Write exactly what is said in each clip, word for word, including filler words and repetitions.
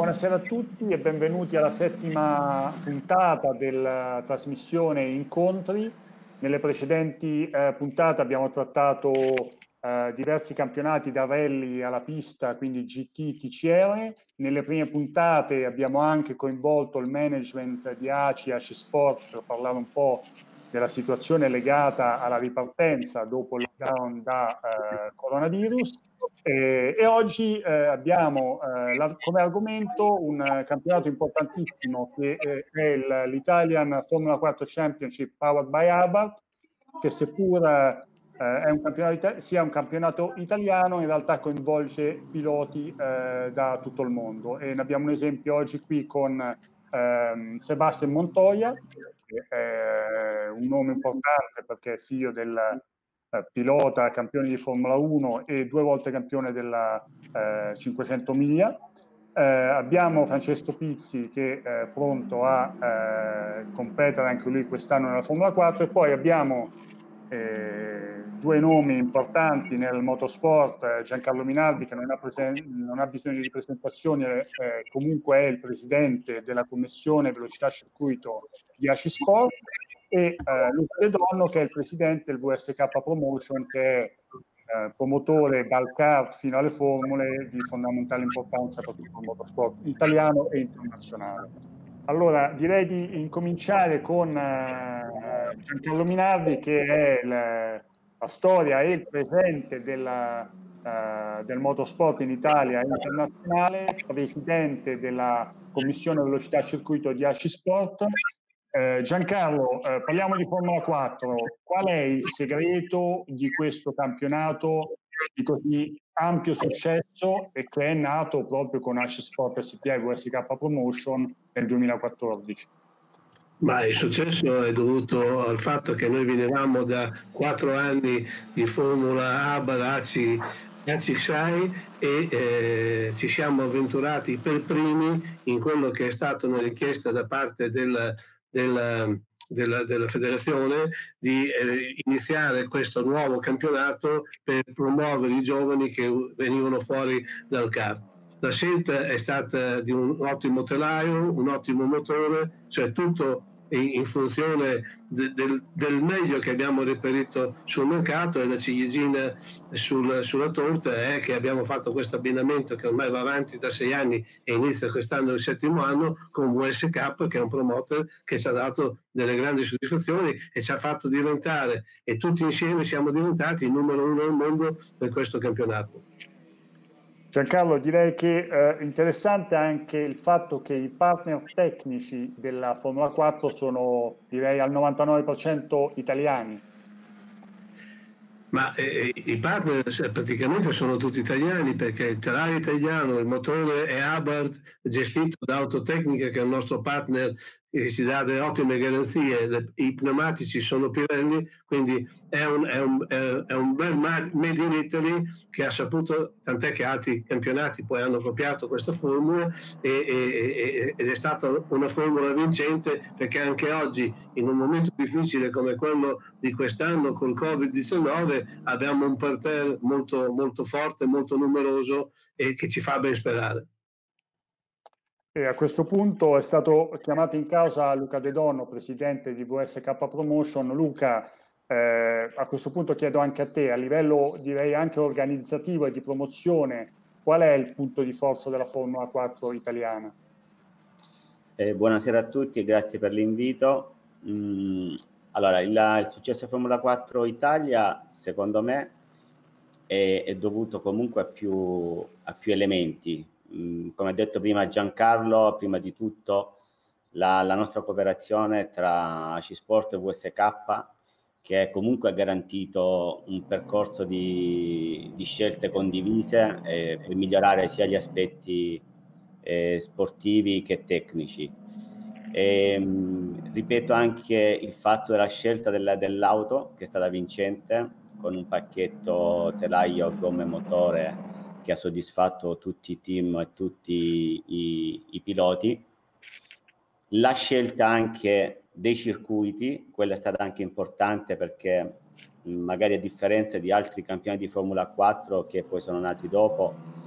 buonasera a tutti e benvenuti alla settima puntata della trasmissione Incontri. Nelle precedenti eh, puntate abbiamo trattato eh, diversi campionati da rally alla pista, quindi G T, T C R. Nelle prime puntate abbiamo anche coinvolto il management di A C I, A C I Sport, per parlare un po' della situazione legata alla ripartenza dopo il lockdown da eh, coronavirus. Eh, e oggi eh, abbiamo eh, la, come argomento un uh, campionato importantissimo che eh, è l'Italian Formula quattro Championship powered by Abarth, che seppur eh, è un campionato, sia un campionato italiano, in realtà coinvolge piloti eh, da tutto il mondo. E ne abbiamo un esempio oggi qui con ehm, Sebastian Montoya, che è un nome importante perché è figlio del eh, pilota, campione di Formula uno e due volte campione della eh, cinquecento miglia. Eh, abbiamo Francesco Pizzi che è pronto a eh, competere anche lui quest'anno nella Formula quattro, e poi abbiamo eh, due nomi importanti nel motorsport, Giancarlo Minardi, che non ha, non ha bisogno di presentazioni, eh, comunque è il presidente della commissione velocità circuito di A C I Sport, e eh, Luca De Donno, che è il presidente del V S K Promotion, che è eh, promotore dal kart fino alle formule di fondamentale importanza per tutto il motorsport italiano e internazionale. Allora, direi di incominciare con eh, Giancarlo Minardi, che è il, la storia e il presente della, uh, del motorsport in Italia e internazionale, presidente della commissione velocità circuito di A C I Sport. Eh, Giancarlo, eh, parliamo di Formula quattro. Qual è il segreto di questo campionato di così ampio successo e che è nato proprio con A C I Sport S P A e V S K Promotion nel duemilaquattordici? Ma il successo è dovuto al fatto che noi venivamo da quattro anni di Formula Abarth, A C I, A C I S A I e eh, ci siamo avventurati per primi in quello che è stata una richiesta da parte del, del, della, della federazione di eh, iniziare questo nuovo campionato per promuovere i giovani che venivano fuori dal kart. La scelta è stata di un ottimo telaio, un ottimo motore, cioè tutto in funzione de, del, del meglio che abbiamo reperito sul mercato, e la ciliegina sul, sulla torta è che abbiamo fatto questo abbinamento che ormai va avanti da sei anni e inizia quest'anno il settimo anno con V S K, che è un promoter che ci ha dato delle grandi soddisfazioni e ci ha fatto diventare, e tutti insieme siamo diventati il numero uno al mondo per questo campionato. Giancarlo, direi che è eh, interessante anche il fatto che i partner tecnici della Formula quattro sono, direi, al novantanove per cento italiani. Ma eh, i partner praticamente sono tutti italiani, perché il telaio è italiano, il motore è Abarth, gestito da Autotecnica, che è il nostro partner che ci dà delle ottime garanzie, le, i pneumatici sono Pirelli, quindi è un, è un, è un bel made in Italy che ha saputo, tant'è che altri campionati poi hanno copiato questa formula e, e, ed è stata una formula vincente, perché anche oggi in un momento difficile come quello di quest'anno col covid diciannove abbiamo un parterre molto, molto forte, molto numeroso e che ci fa ben sperare. E a questo punto è stato chiamato in causa Luca De Donno, presidente di V S K Promotion. Luca, eh, a questo punto chiedo anche a te, a livello direi anche organizzativo e di promozione, qual è il punto di forza della Formula quattro italiana? Eh, buonasera a tutti e grazie per l'invito. Mm, allora, il, il successo Formula quattro Italia, secondo me, è, è dovuto comunque a più, a più elementi. Mm, come ha detto prima Giancarlo, prima di tutto la, la nostra cooperazione tra A C I Sport e V S K, che comunque ha garantito un percorso di, di scelte condivise eh, per migliorare sia gli aspetti eh, sportivi che tecnici. E, mh, ripeto anche il fatto della scelta della, dell'auto, che è stata vincente, con un pacchetto telaio, gomme e motore che ha soddisfatto tutti i team e tutti i, i piloti. La scelta anche dei circuiti, quella è stata anche importante, perché magari a differenza di altri campionati di Formula quattro che poi sono nati dopo,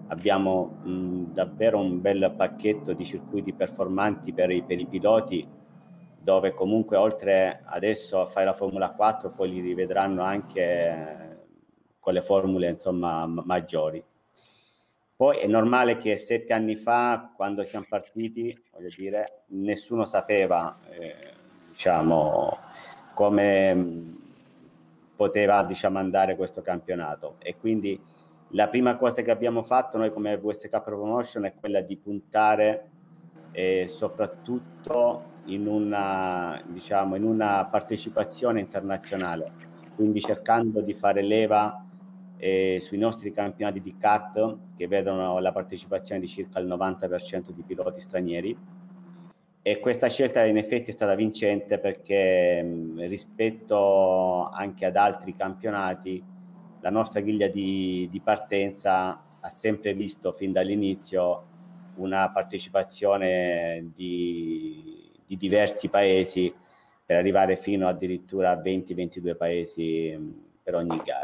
abbiamo mh, davvero un bel pacchetto di circuiti performanti per i, per i piloti, dove comunque oltre adesso a fare la Formula quattro poi li rivedranno anche con le formule insomma maggiori. Poi è normale che sette anni fa, quando siamo partiti, voglio dire, nessuno sapeva eh, diciamo come poteva diciamo andare questo campionato, e quindi la prima cosa che abbiamo fatto noi come V S K Promotion è quella di puntare eh, soprattutto in una, diciamo, in una partecipazione internazionale, quindi cercando di fare leva eh, sui nostri campionati di kart, che vedono la partecipazione di circa il novanta per cento di piloti stranieri. E questa scelta in effetti è stata vincente, perché mh, rispetto anche ad altri campionati la nostra griglia di, di partenza ha sempre visto fin dall'inizio una partecipazione di, di diversi paesi, per arrivare fino addirittura a venti ventidue paesi per ogni gara.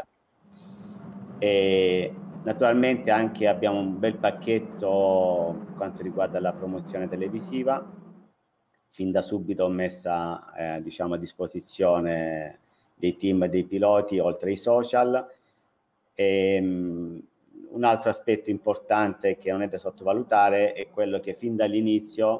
E naturalmente anche abbiamo un bel pacchetto per quanto riguarda la promozione televisiva. Fin da subito ho messa eh, diciamo a disposizione dei team e dei piloti, oltre ai social. E, um, un altro aspetto importante che non è da sottovalutare è quello che fin dall'inizio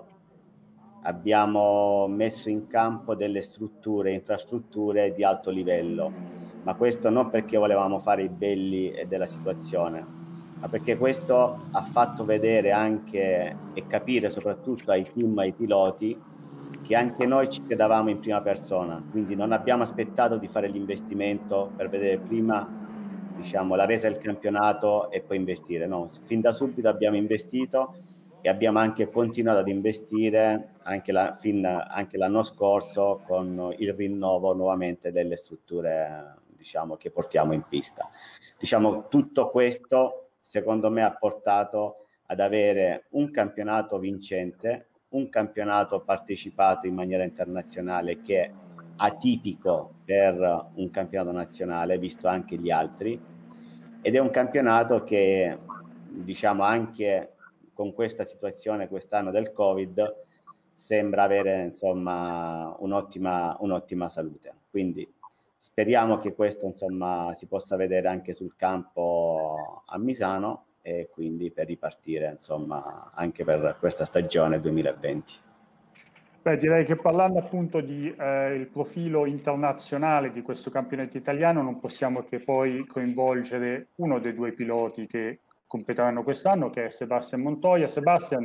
abbiamo messo in campo delle strutture, infrastrutture di alto livello, ma questo non perché volevamo fare i belli della situazione, ma perché questo ha fatto vedere anche e capire soprattutto ai team, ai piloti, che anche noi ci credevamo in prima persona, quindi non abbiamo aspettato di fare l'investimento per vedere prima diciamo la resa del campionato e poi investire. No, fin da subito abbiamo investito e abbiamo anche continuato ad investire anche, la, fin, anche l'anno scorso con il rinnovo nuovamente delle strutture diciamo che portiamo in pista. Diciamo tutto questo secondo me ha portato ad avere un campionato vincente, un campionato partecipato in maniera internazionale che è atipico per un campionato nazionale, visto anche gli altri, ed è un campionato che diciamo anche con questa situazione quest'anno del Covid sembra avere insomma un'ottima un'ottima salute, quindi speriamo che questo insomma si possa vedere anche sul campo a Misano, e quindi per ripartire insomma anche per questa stagione duemilaventi. Beh, direi che parlando appunto di eh, il profilo internazionale di questo campionato italiano, non possiamo che poi coinvolgere uno dei due piloti che competeranno quest'anno, che è Sebastian Montoya. Sebastian,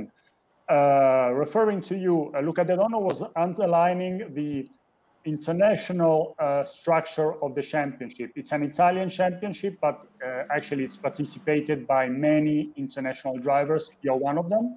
uh, referring to you, uh, Luca De Donno was underlining the international uh, structure of the championship. It's an Italian championship, but uh, actually it's participated by many international drivers. You're one of them.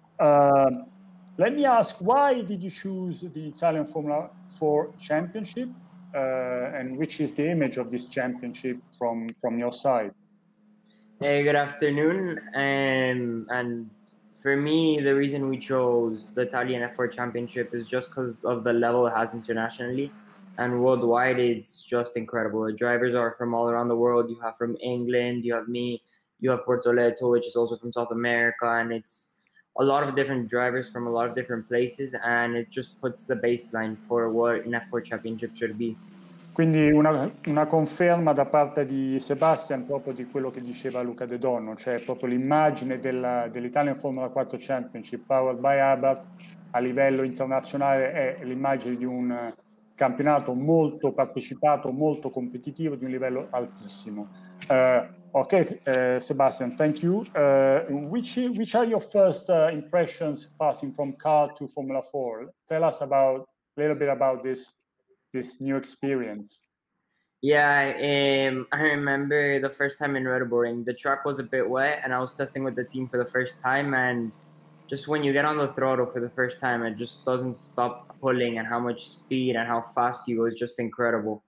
Uh, let me ask, why did you choose the Italian Formula four championship, uh, and which is the image of this championship from, from your side? Hey, good afternoon. Um, and for me, the reason we chose the Italian F four Championship is just because of the level it has internationally, and worldwide it's just incredible. The drivers are from all around the world. You have from England, you have me, you have Portoletto, which is also from South America, and it's a lot of different drivers from a lot of different places, and it just puts the baseline for what an F four Championship should be. Quindi una, una conferma da parte di Sebastian proprio di quello che diceva Luca De Donno, cioè proprio l'immagine dell'Italian Formula quattro Championship powered by Abarth a livello internazionale è l'immagine di un campionato molto partecipato, molto competitivo, di un livello altissimo. Uh, ok, uh, Sebastian, thank you. Uh, which, which are your first uh, impressions passing from car to Formula four? Tell us about a little bit about this this new experience. Yeah, um, I remember the first time in Red Bull Ring, the track was a bit wet and I was testing with the team for the first time, and just when you get on the throttle for the first time, it just doesn't stop pulling, and how much speed and how fast you go is just incredible.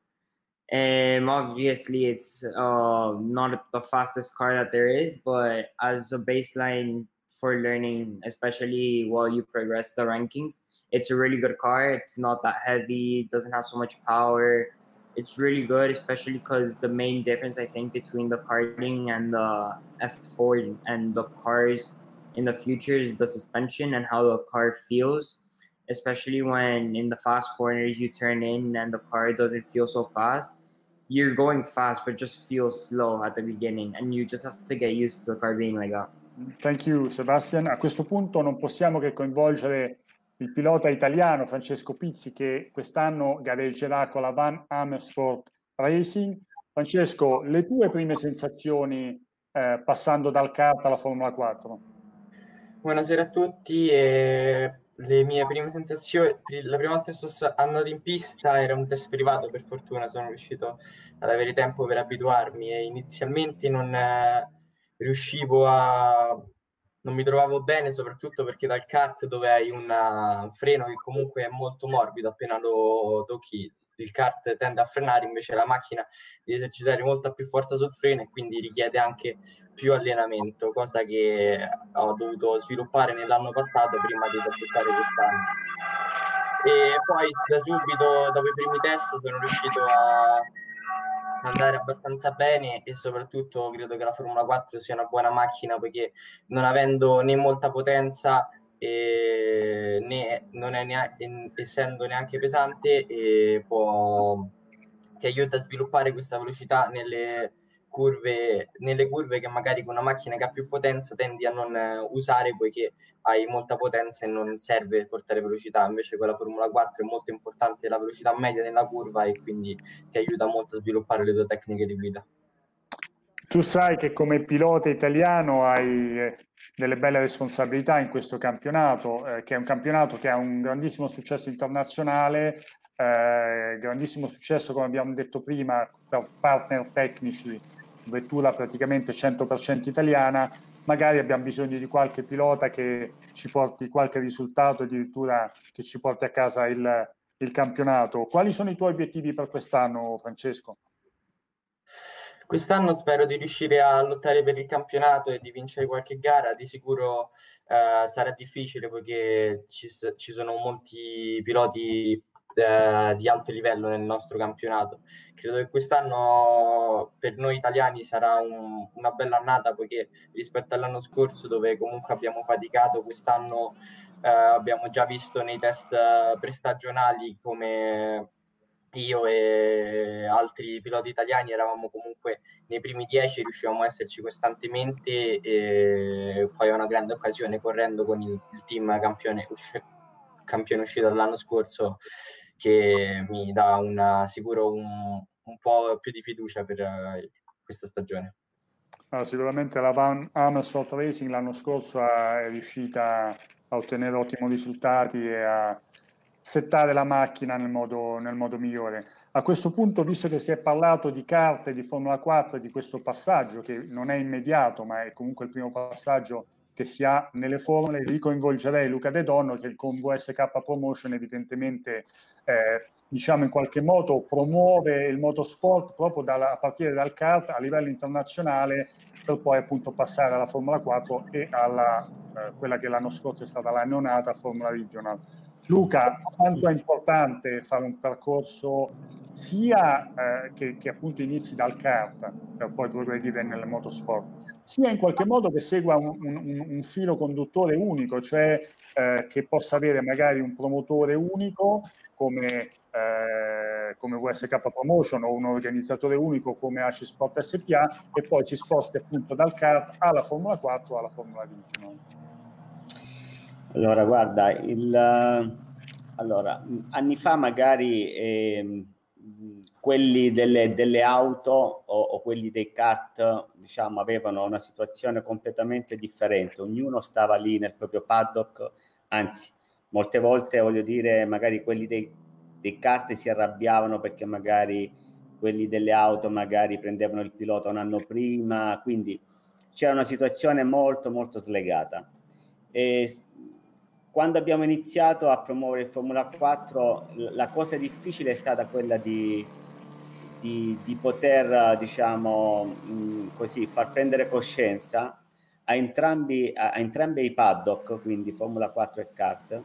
Um, obviously it's uh, not the fastest car that there is, but as a baseline for learning, especially while you progress the rankings, it's a really good car. It's not that heavy, it doesn't have so much power. it's really good, especially because the main difference I think between the karting and the F four and the cars in the future is the suspension and how the car feels, especially when in the fast corners you turn in and the car doesn't feel so fast. You're going fast but just feels slow at the beginning, and you just have to get used to the car being like that. Thank you, Sebastian. A questo punto non possiamo che coinvolgere il pilota italiano Francesco Pizzi, che quest'anno gareggerà con la Van Amersfoort Racing. Francesco, le tue prime sensazioni eh, passando dal kart alla Formula quattro? Buonasera a tutti. E le mie prime sensazioni, la prima volta che sono andato in pista era un test privato, per fortuna sono riuscito ad avere tempo per abituarmi, e inizialmente non eh, riuscivo a... non mi trovavo bene, soprattutto perché dal kart, dove hai una, un freno che comunque è molto morbido, appena lo tocchi il kart tende a frenare, invece la macchina deve esercitare molta più forza sul freno e quindi richiede anche più allenamento, cosa che ho dovuto sviluppare nell'anno passato prima di debuttare quest'anno. E poi da subito, dopo i primi test, sono riuscito a andare abbastanza bene, e soprattutto credo che la Formula quattro sia una buona macchina, perché non avendo né molta potenza e né, non è neanche, essendo neanche pesante, e può, ti aiuta a sviluppare questa velocità nelle curve, nelle curve che magari con una macchina che ha più potenza tendi a non usare, poiché hai molta potenza e non serve portare velocità. Invece con la Formula quattro è molto importante la velocità media nella curva, e quindi ti aiuta molto a sviluppare le tue tecniche di guida. Tu sai che come pilota italiano hai delle belle responsabilità in questo campionato, eh, che è un campionato che ha un grandissimo successo internazionale, eh, grandissimo successo, come abbiamo detto prima, per partner tecnici, vettura praticamente cento per cento italiana. Magari abbiamo bisogno di qualche pilota che ci porti qualche risultato, addirittura che ci porti a casa il, il campionato. Quali sono i tuoi obiettivi per quest'anno, Francesco? Quest'anno spero di riuscire a lottare per il campionato e di vincere qualche gara. Di sicuro eh, sarà difficile, perché ci, ci sono molti piloti eh, di alto livello nel nostro campionato. Credo che quest'anno per noi italiani sarà un, una bella annata, poiché rispetto all'anno scorso, dove comunque abbiamo faticato, quest'anno eh, abbiamo già visto nei test prestagionali come io e altri piloti italiani eravamo comunque nei primi dieci, riuscivamo a esserci costantemente, e poi è una grande occasione correndo con il, il team campione, usci- campione uscito l'anno scorso, che mi dà una, sicuro un, un po' più di fiducia per uh, questa stagione. Ah, sicuramente la Van Amersfoort Racing l'anno scorso è riuscita a ottenere ottimi risultati e a settare la macchina nel modo, nel modo migliore. A questo punto, visto che si è parlato di kart e di Formula quattro e di questo passaggio, che non è immediato, ma è comunque il primo passaggio che si ha nelle formule, ricoinvolgerei Luca De Donno, che con V S K Promotion evidentemente eh, diciamo in qualche modo promuove il motorsport proprio dalla, a partire dal kart a livello internazionale, per poi appunto passare alla Formula quattro e alla eh, quella che l'anno scorso è stata la neonata Formula Regional. Luca, quanto è importante fare un percorso sia eh, che, che appunto inizi dal kart per poi progredire nel motorsport, sia in qualche modo che segua un, un, un filo conduttore unico, cioè eh, che possa avere magari un promotore unico come, eh, come V S K Promotion, o un organizzatore unico come A C I Sport S P A, e poi ci sposti appunto dal kart alla Formula quattro alla Formula Regional. Allora, guarda, il, allora, anni fa magari eh, quelli delle, delle auto o, o quelli dei kart, diciamo, avevano una situazione completamente differente. Ognuno stava lì nel proprio paddock, anzi, molte volte, voglio dire, magari quelli dei, dei kart si arrabbiavano perché magari quelli delle auto magari prendevano il pilota un anno prima, quindi c'era una situazione molto, molto slegata. E quando abbiamo iniziato a promuovere il Formula quattro, la cosa difficile è stata quella di, di, di poter, diciamo, mh, così, far prendere coscienza a entrambi, a, a entrambi i paddock, quindi Formula quattro e kart,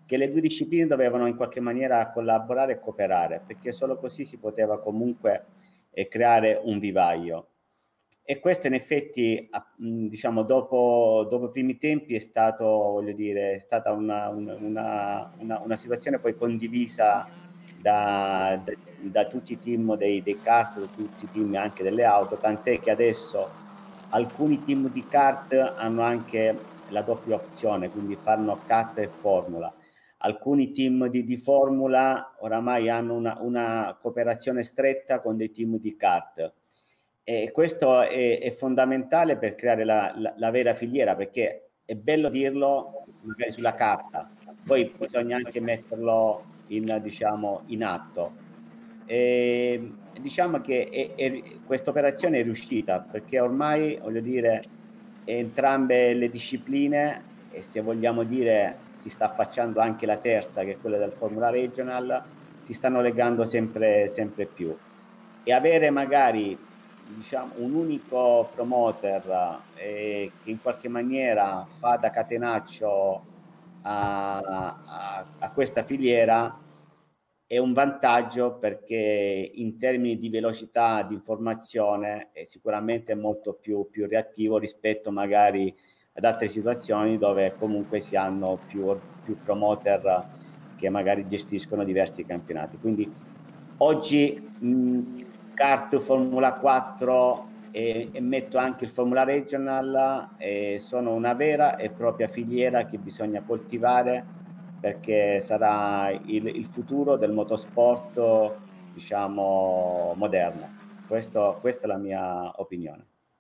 che le due discipline dovevano in qualche maniera collaborare e cooperare, perché solo così si poteva comunque eh, creare un vivaio. E questo in effetti, diciamo, dopo, dopo i primi tempi è stato, voglio dire, è stata una, una, una, una situazione poi condivisa da, da, da tutti i team dei, dei kart, da tutti i team anche delle auto, tant'è che adesso alcuni team di kart hanno anche la doppia opzione, quindi fanno kart e formula. Alcuni team di, di formula oramai hanno una, una cooperazione stretta con dei team di kart. E questo è, è fondamentale per creare la, la, la vera filiera, perché è bello dirlo magari sulla carta, poi bisogna anche metterlo in, diciamo, in atto. E, diciamo che questa operazione è riuscita, perché ormai, voglio dire, entrambe le discipline, e se vogliamo dire si sta affacciando anche la terza, che è quella del Formula Regional, si stanno legando sempre, sempre più. E avere magari, diciamo, un unico promoter eh, che in qualche maniera fa da catenaccio a, a, a questa filiera è un vantaggio, perché in termini di velocità di informazione è sicuramente molto più, più reattivo rispetto magari ad altre situazioni dove comunque si hanno più, più promoter che magari gestiscono diversi campionati. Quindi oggi mh, kart Formula quattro e, e metto anche il Formula Regional e sono una vera e propria filiera che bisogna coltivare, perché sarà il, il futuro del motorsport, diciamo, moderno. Questo, questa è la mia opinione.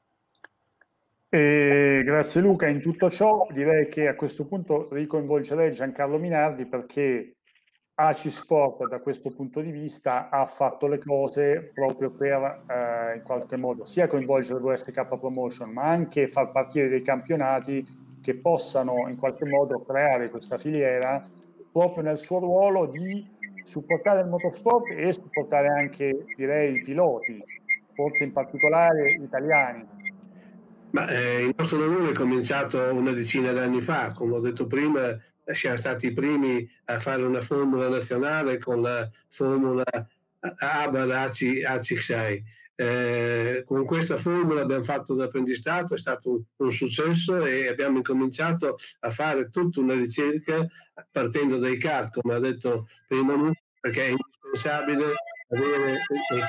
E grazie Luca. In tutto ciò direi che a questo punto ricoinvolgerei Giancarlo Minardi, perché A C I Sport da questo punto di vista ha fatto le cose proprio per eh, in qualche modo sia coinvolgere l'U S K Promotion, ma anche far partire dei campionati che possano in qualche modo creare questa filiera proprio nel suo ruolo di supportare il motorsport e supportare anche, direi, i piloti, forse in particolare italiani. Ma eh, il nostro lavoro è cominciato una decina d'anni fa, come ho detto prima, siamo stati i primi a fare una formula nazionale con la formula ABAD A C I sei. Eh, con questa formula abbiamo fatto l'apprendistato, è stato un, un successo e abbiamo incominciato a fare tutta una ricerca partendo dai kart, come ha detto prima Luca, perché è indispensabile avere,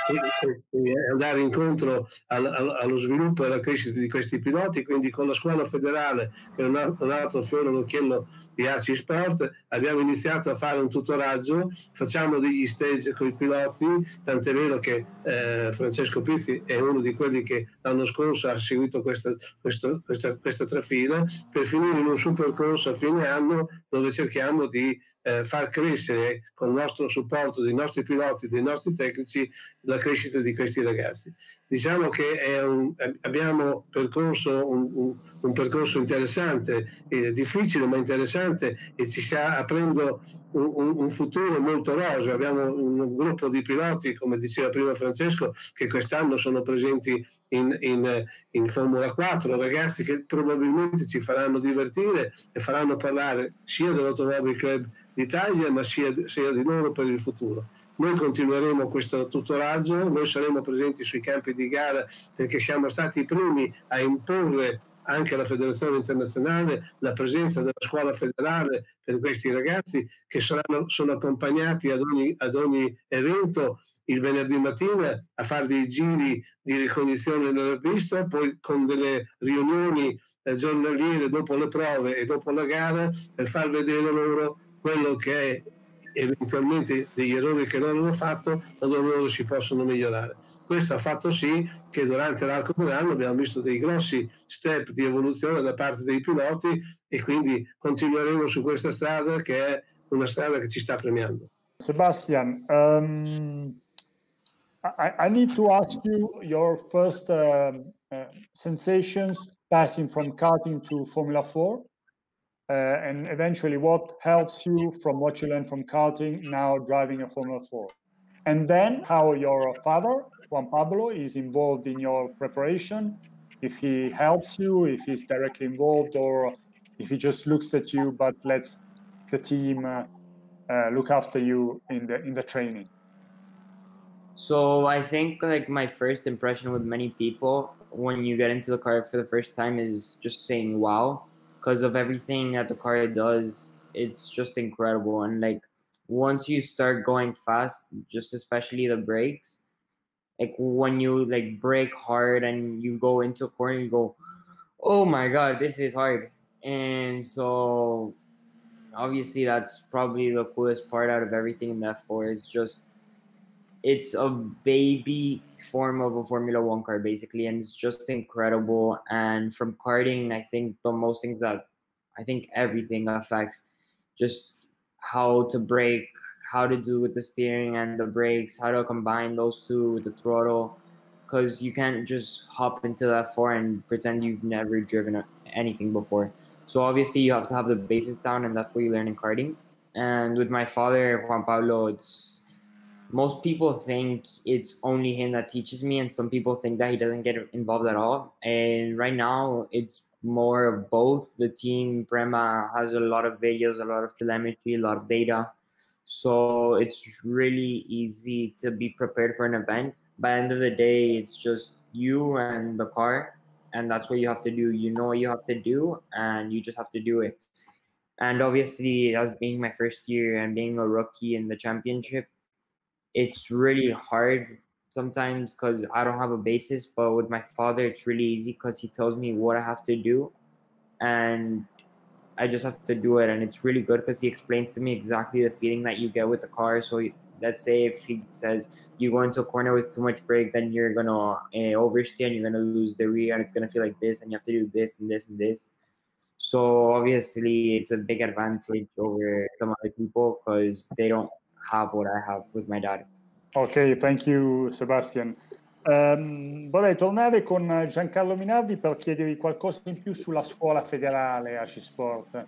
e, e, e andare incontro al, al, allo sviluppo e alla crescita di questi piloti. Quindi con la scuola federale, che è un, un altro fiore all'occhiello di A C I Sport, abbiamo iniziato a fare un tutoraggio, facciamo degli stage con i piloti, tant'è vero che eh, Francesco Pizzi è uno di quelli che l'anno scorso ha seguito questa, questo, questa, questa trafila, per finire in un super corso a fine anno dove cerchiamo di Eh, far crescere con il nostro supporto dei nostri piloti, dei nostri tecnici, la crescita di questi ragazzi. Diciamo che è un, abbiamo percorso un, un, un percorso interessante, eh, difficile ma interessante, e ci sta aprendo un, un, un futuro molto roseo. Abbiamo un gruppo di piloti, come diceva prima Francesco, che quest'anno sono presenti in, in, in Formula quattro, ragazzi che probabilmente ci faranno divertire e faranno parlare sia dell'Automobile Club d'Italia, ma sia, sia di loro per il futuro. Noi continueremo questo tutoraggio, noi saremo presenti sui campi di gara, perché siamo stati i primi a imporre anche alla Federazione Internazionale la presenza della scuola federale per questi ragazzi, che saranno, sono accompagnati ad ogni, ad ogni evento il venerdì mattina a fare dei giri di ricognizione nella pista, poi con delle riunioni eh, giornaliere dopo le prove e dopo la gara, per far vedere loro quello che è eventualmente degli errori che loro hanno fatto, da dove loro si possono migliorare. Questo ha fatto sì che durante l'arco dell'anno abbiamo visto dei grossi step di evoluzione da parte dei piloti, e quindi continueremo su questa strada, che è una strada che ci sta premiando. Sebastian, um, I, I need to ask you your first uh, uh, sensations passing from karting to Formula four. Uh, and eventually what helps you from what you learned from karting now driving a Formula four. And then how your father, Juan Pablo, is involved in your preparation, if he helps you, if he's directly involved, or if he just looks at you but lets the team uh, uh, look after you in the in the training? So I think like my first impression with many people when you get into the car for the first time is just saying wow, because of everything that the car does. It's just incredible. And like once you start going fast, just especially the brakes, like when you like brake hard and you go into a corner, you go, oh my god, this is hard. And so obviously that's probably the coolest part out of everything in the F four is just it's a baby form of a Formula One car basically, and it's just incredible. And from karting, I think the most things that I think everything affects just how to brake, how to do with the steering and the brakes, how to combine those two with the throttle, because you can't just hop into the F four and pretend you've never driven anything before. So obviously you have to have the basics down, and that's what you learn in karting. And with my father, Juan Pablo, it's most people think it's only him that teaches me, and some people think that he doesn't get involved at all. And right now it's more of both. The team Prema has a lot of videos, a lot of telemetry, a lot of data. So it's really easy to be prepared for an event. By the end of the day, it's just you and the car, and that's what you have to do. You know what you have to do, and you just have to do it. And obviously, as being my first year and being a rookie in the championship, it's really hard sometimes because I don't have a basis, but with my father, it's really easy because he tells me what I have to do, and I just have to do it. And it's really good because he explains to me exactly the feeling that you get with the car. So he, let's say if he says you go into a corner with too much brake, then you're going to uh, oversteer and you're going to lose the rear, and it's going to feel like this, and you have to do this and this and this. So obviously it's a big advantage over some other people because they don't have what I have with my dad. Ok, thank you Sebastian. Um, vorrei tornare con Giancarlo Minardi per chiedergli qualcosa in più sulla scuola federale A C I Sport,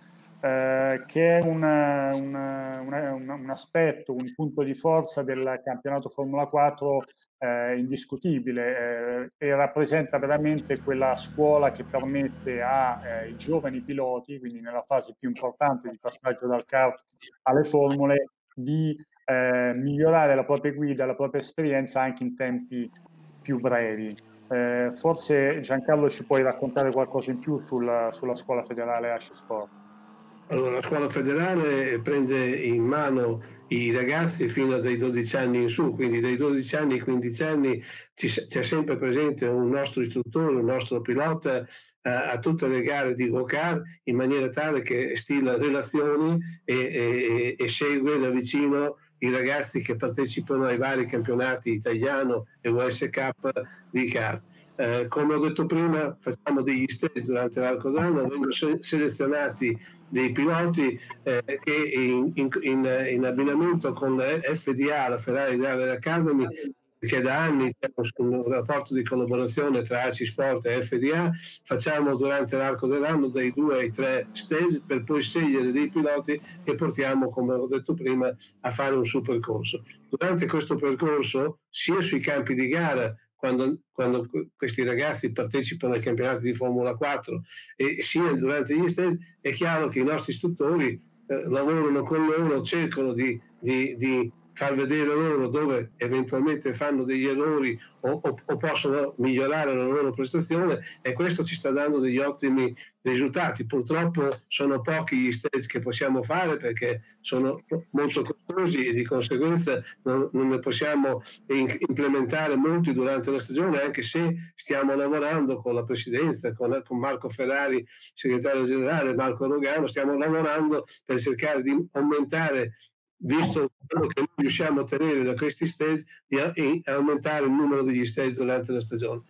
eh, che è un, un, un, un aspetto, un punto di forza del campionato Formula quattro eh, indiscutibile eh, e rappresenta veramente quella scuola che permette ai eh, giovani piloti, quindi nella fase più importante di passaggio dal kart alle formule, di Eh, migliorare la propria guida, la propria esperienza anche in tempi più brevi. Eh, forse Giancarlo ci puoi raccontare qualcosa in più sulla, sulla scuola federale A C I Sport. Allora, la scuola federale prende in mano i ragazzi fino a dai dodici anni in su, quindi dai dodici anni ai quindici anni c'è sempre presente un nostro istruttore, un nostro pilota eh, a tutte le gare di go-kart, in maniera tale che stila relazioni e, e, e segue da vicino i ragazzi che partecipano ai vari campionati italiano e U S Cup di kart. Eh, come ho detto prima, facciamo degli stage durante l'arco dell'anno, vengono se- selezionati dei piloti eh, che in, in, in, in abbinamento con la F D A, la Ferrari Driver Academy, che da anni c'è un rapporto di collaborazione tra A C I Sport e F D A, facciamo durante l'arco dell'anno dai due ai tre stage per poi scegliere dei piloti che portiamo, come ho detto prima, a fare un su percorso. Durante questo percorso, sia sui campi di gara, quando, quando questi ragazzi partecipano ai campionati di Formula quattro, e sia durante gli stage, è chiaro che i nostri istruttori eh, lavorano con loro, cercano di, di, di far vedere loro dove eventualmente fanno degli errori o, o, o possono migliorare la loro prestazione, e questo ci sta dando degli ottimi risultati. Purtroppo sono pochi gli stage che possiamo fare perché sono molto costosi e di conseguenza non, non ne possiamo in, implementare molti durante la stagione, anche se stiamo lavorando con la presidenza, con, con Marco Ferrari, segretario generale, Marco Rogano, stiamo lavorando per cercare di aumentare, visto quello che noi riusciamo a ottenere da questi stage, di aumentare il numero degli stage durante la stagione.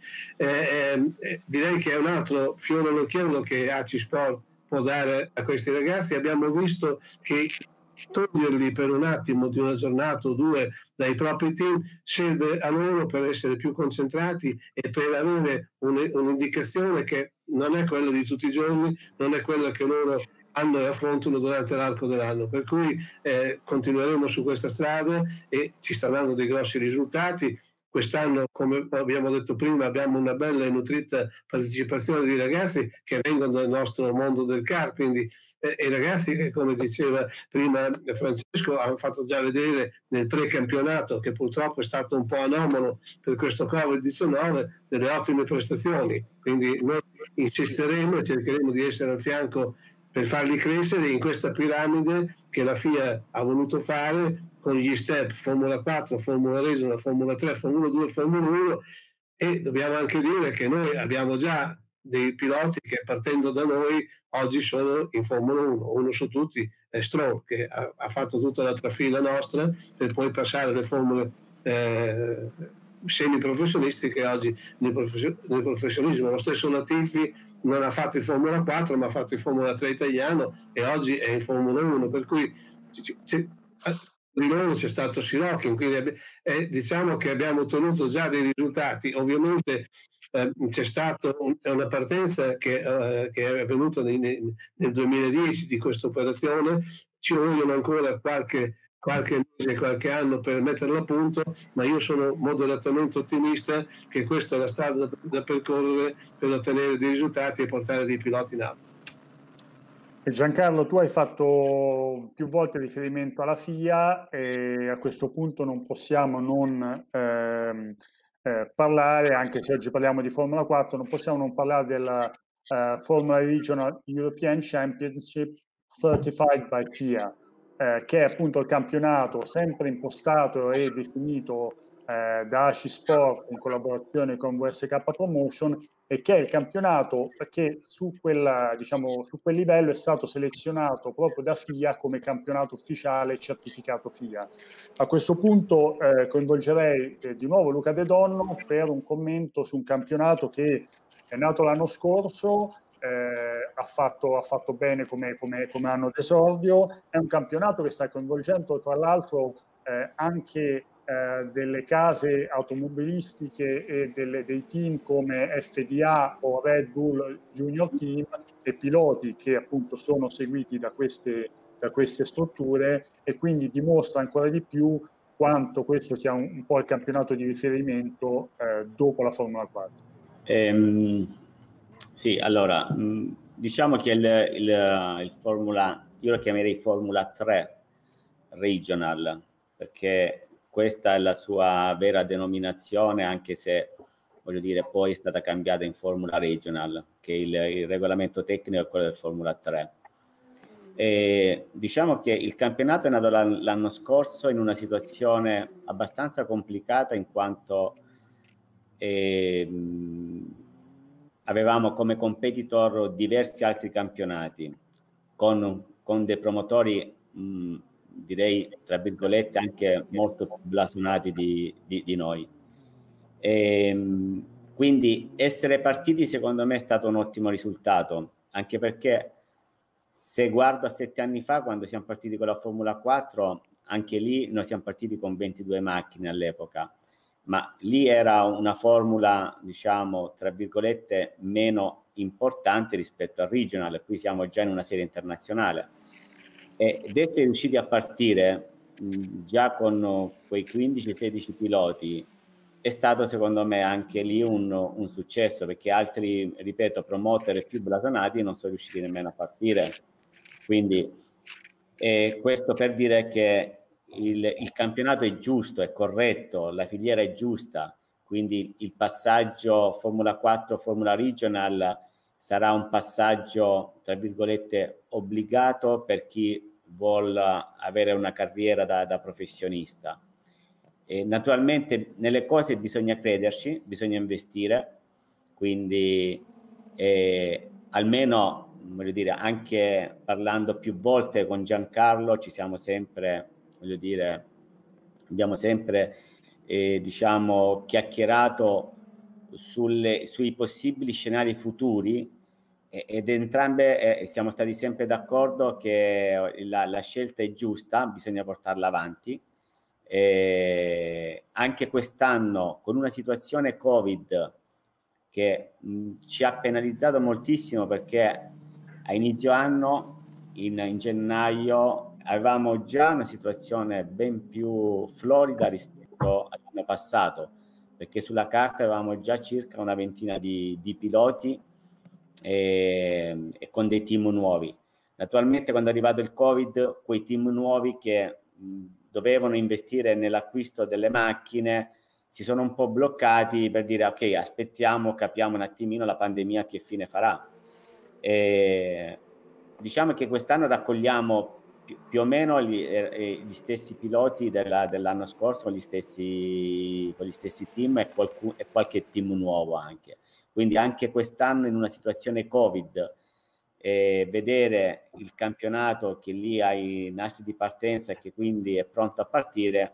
Eh, eh, direi che è un altro fiore all'occhiello che A C I Sport può dare a questi ragazzi. Abbiamo visto che toglierli per un attimo di una giornata o due dai propri team serve a loro per essere più concentrati e per avere un, un'indicazione che non è quella di tutti i giorni, non è quella che loro hanno e affrontano durante l'arco dell'anno, per cui eh, continueremo su questa strada e ci sta dando dei grossi risultati. quest'anno, come abbiamo detto prima, abbiamo una bella e nutrita partecipazione di ragazzi che vengono dal nostro mondo del C A R, quindi eh, i ragazzi che, come diceva prima Francesco, hanno fatto già vedere nel pre-campionato, che purtroppo è stato un po' anomalo per questo Covid diciannove, delle ottime prestazioni, quindi noi insisteremo e cercheremo di essere al fianco per farli crescere in questa piramide che la F I A ha voluto fare con gli step Formula quattro, Formula Regional, Formula tre, Formula due, Formula uno, e dobbiamo anche dire che noi abbiamo già dei piloti che partendo da noi oggi sono in Formula uno, uno su tutti è Stroll, che ha, ha fatto tutta la trafila nostra per poi passare alle formule eh, semiprofessionistiche oggi nel, profession- nel professionismo. Lo stesso Latifi non ha fatto il Formula quattro ma ha fatto il Formula tre italiano e oggi è in Formula uno, per cui c- c- di loro c'è stato Sirocchi, quindi eh, diciamo che abbiamo ottenuto già dei risultati. Ovviamente eh, c'è stata un, una partenza che, eh, che è avvenuta nel, nel duemiladieci di questa operazione, ci vogliono ancora qualche qualche mese, qualche anno per metterlo a punto, ma io sono moderatamente ottimista che questa è la strada da, da percorrere per ottenere dei risultati e portare dei piloti in alto. E Giancarlo, tu hai fatto più volte riferimento alla F I A e a questo punto non possiamo non ehm, eh, parlare, anche se oggi parliamo di Formula quattro, non possiamo non parlare della eh, Formula Regional European Championship Certified by F I A, eh, che è appunto il campionato sempre impostato e definito eh, da A C I Sport in collaborazione con V S K Promotion, e che è il campionato che su, quella, diciamo, su quel livello è stato selezionato proprio da F I A come campionato ufficiale certificato F I A. A questo punto eh, coinvolgerei eh, di nuovo Luca De Donno per un commento su un campionato che è nato l'anno scorso, eh, ha, fatto, ha fatto bene come, come, come anno d'esordio, è un campionato che sta coinvolgendo tra l'altro eh, anche eh, delle case automobilistiche e delle, dei team come F D A o Red Bull Junior Team e piloti che appunto sono seguiti da queste, da queste strutture, e quindi dimostra ancora di più quanto questo sia un, un po' il campionato di riferimento eh, dopo la Formula quattro. Ehm, sì, allora, mh, diciamo che il, il, il Formula, io lo chiamerei Formula tre Regional, perché questa è la sua vera denominazione, anche se, voglio dire, poi è stata cambiata in Formula Regional, che il, il regolamento tecnico è quello del Formula tre. E diciamo che il campionato è nato l'anno scorso in una situazione abbastanza complicata, in quanto eh, avevamo come competitor diversi altri campionati con, con dei promotori mh, direi tra virgolette anche molto più blasonati di, di, di noi, e, quindi essere partiti secondo me è stato un ottimo risultato, anche perché se guardo a sette anni fa, quando siamo partiti con la Formula quattro, anche lì noi siamo partiti con ventidue macchine all'epoca, ma lì era una formula, diciamo, tra virgolette, meno importante rispetto al regional. Qui siamo già in una serie internazionale. Ed essere riusciti a partire mh, già con quei quindici sedici piloti è stato secondo me anche lì un, un successo, perché altri, ripeto, promoter più blasonati non sono riusciti nemmeno a partire. Quindi eh, questo per dire che il, il campionato è giusto, è corretto, la filiera è giusta, quindi il passaggio Formula quattro, Formula Regional sarà un passaggio, tra virgolette, obbligato per chi vuol avere una carriera da, da professionista. E naturalmente nelle cose bisogna crederci, bisogna investire, quindi eh, almeno, voglio dire, anche parlando più volte con Giancarlo ci siamo sempre, voglio dire, abbiamo sempre eh, diciamo chiacchierato sulle, sui possibili scenari futuri, ed entrambe eh, siamo stati sempre d'accordo che la, la scelta è giusta, bisogna portarla avanti. Eh, anche quest'anno con una situazione Covid che mh, ci ha penalizzato moltissimo, perché a inizio anno, in, in gennaio, avevamo già una situazione ben più florida rispetto all'anno passato, perché sulla carta avevamo già circa una ventina di, di piloti e, e con dei team nuovi. Naturalmente quando è arrivato il Covid, quei team nuovi che mh, dovevano investire nell'acquisto delle macchine si sono un po' bloccati per dire ok, aspettiamo, capiamo un attimino la pandemia che fine farà. E diciamo che quest'anno raccogliamo più, più o meno gli, eh, gli stessi piloti della, dell'anno scorso con gli stessi, con gli stessi team e, qualcun, e qualche team nuovo anche. Quindi anche quest'anno in una situazione Covid, eh, vedere il campionato che lì ha i nastri di partenza e che quindi è pronto a partire,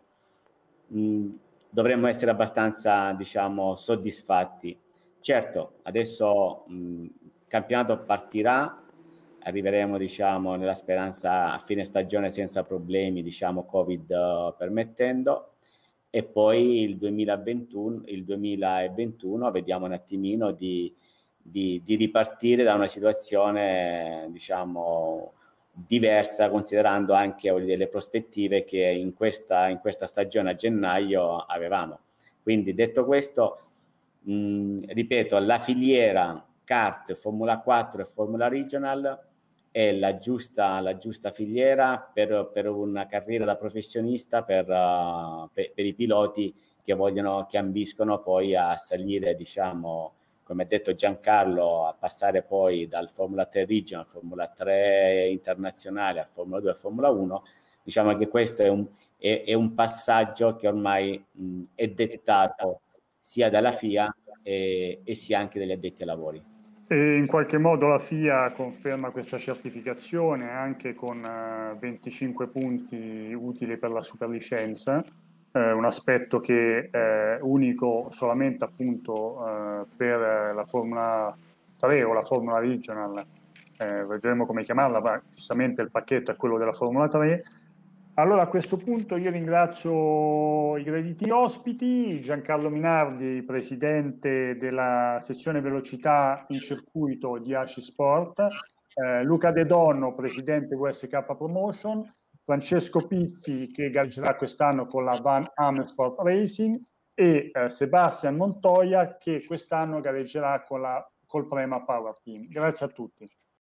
mh, dovremmo essere abbastanza, diciamo, soddisfatti. Certo, adesso mh, il campionato partirà, arriveremo, diciamo, nella speranza a fine stagione senza problemi, diciamo, Covid uh, permettendo, e poi il duemilaventuno, il duemilaventuno vediamo un attimino di, di, di ripartire da una situazione, diciamo, diversa, considerando anche delle prospettive che in questa, in questa stagione a gennaio avevamo. Quindi detto questo, mh, ripeto, la filiera kart, Formula quattro e Formula Regional è la giusta, la giusta filiera per, per una carriera da professionista per, uh, per, per i piloti che vogliono, che ambiscono poi a salire, diciamo, come ha detto Giancarlo, a passare poi dal Formula tre Regional, Formula tre internazionale, a Formula due e Formula uno. Diciamo che questo è un, è, è un passaggio che ormai mh, è dettato sia dalla F I A e, e sia anche dagli addetti ai lavori. E in qualche modo la F I A conferma questa certificazione anche con uh, venticinque punti utili per la superlicenza, eh, un aspetto che è unico solamente appunto uh, per la Formula tre o la Formula Regional, eh, vedremo come chiamarla, ma giustamente il pacchetto è quello della Formula tre. Allora a questo punto io ringrazio i graditi ospiti, Giancarlo Minardi, presidente della sezione velocità in circuito di A C I Sport, eh, Luca De Donno, presidente V S K Promotion, Francesco Pizzi che gareggerà quest'anno con la Van Amersfoort Racing e eh, Sebastian Montoya che quest'anno gareggerà con la, col Prema Power Team. Grazie a tutti.